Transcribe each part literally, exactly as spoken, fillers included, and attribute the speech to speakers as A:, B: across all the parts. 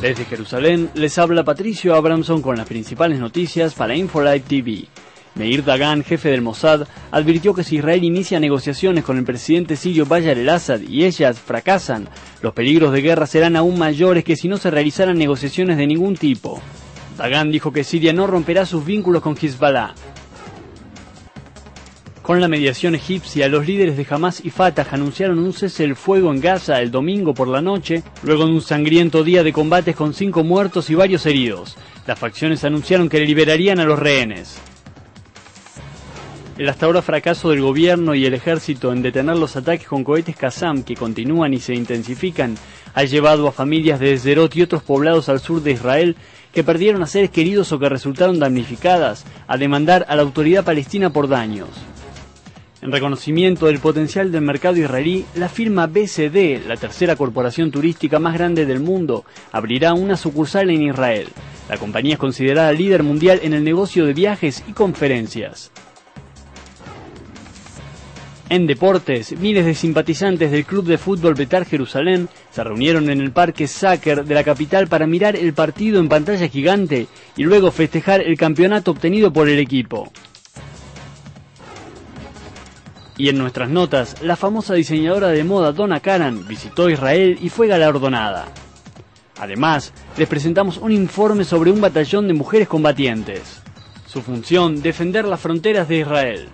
A: Desde Jerusalén les habla Patricio Abramson con las principales noticias para InfoLive T V. Meir Dagan, jefe del Mossad, advirtió que si Israel inicia negociaciones con el presidente sirio Bashar el-Assad y ellas fracasan, los peligros de guerra serán aún mayores que si no se realizaran negociaciones de ningún tipo. Dagan dijo que Siria no romperá sus vínculos con Hezbollah. Con la mediación egipcia, los líderes de Hamas y Fatah anunciaron un cese el fuego en Gaza el domingo por la noche, luego de un sangriento día de combates con cinco muertos y varios heridos. Las facciones anunciaron que liberarían a los rehenes. El hasta ahora fracaso del gobierno y el ejército en detener los ataques con cohetes Qassam, que continúan y se intensifican, ha llevado a familias de Sderot y otros poblados al sur de Israel que perdieron a seres queridos o que resultaron damnificadas, a demandar a la autoridad palestina por daños. En reconocimiento del potencial del mercado israelí, la firma B C D, la tercera corporación turística más grande del mundo, abrirá una sucursal en Israel. La compañía es considerada líder mundial en el negocio de viajes y conferencias. En deportes, miles de simpatizantes del club de fútbol Betar Jerusalén se reunieron en el Parque Saker de la capital para mirar el partido en pantalla gigante y luego festejar el campeonato obtenido por el equipo. Y en nuestras notas, la famosa diseñadora de moda Donna Karan visitó Israel y fue galardonada. Además, les presentamos un informe sobre un batallón de mujeres combatientes. Su función, defender las fronteras de Israel.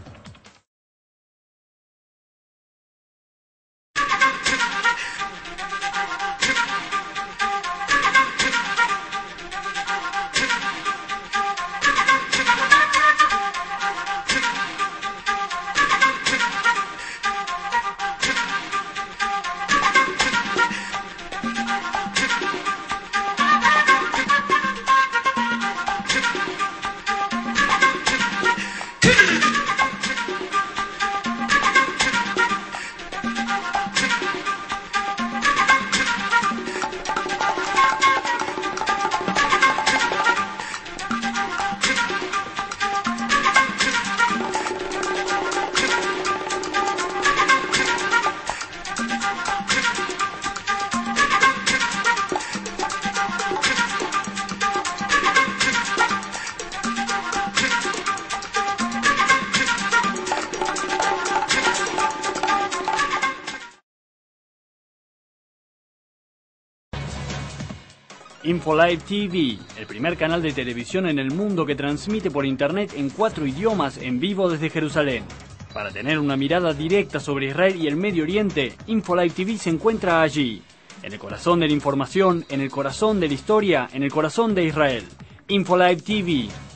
A: InfoLive T V, el primer canal de televisión en el mundo que transmite por internet en cuatro idiomas en vivo desde Jerusalén. Para tener una mirada directa sobre Israel y el Medio Oriente, InfoLive T V se encuentra allí, en el corazón de la información, en el corazón de la historia, en el corazón de Israel. InfoLive T V.